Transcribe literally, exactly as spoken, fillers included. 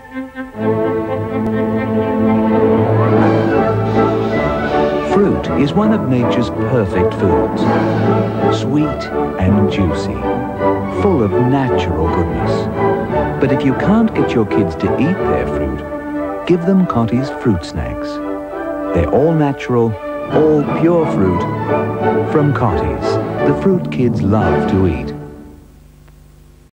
Fruit is one of nature's perfect foods. Sweet and juicy, full of natural goodness. But if you can't get your kids to eat their fruit, give them Cottee's fruit snacks. They're all natural, all pure fruit from Cottee's, the fruit kids love to eat.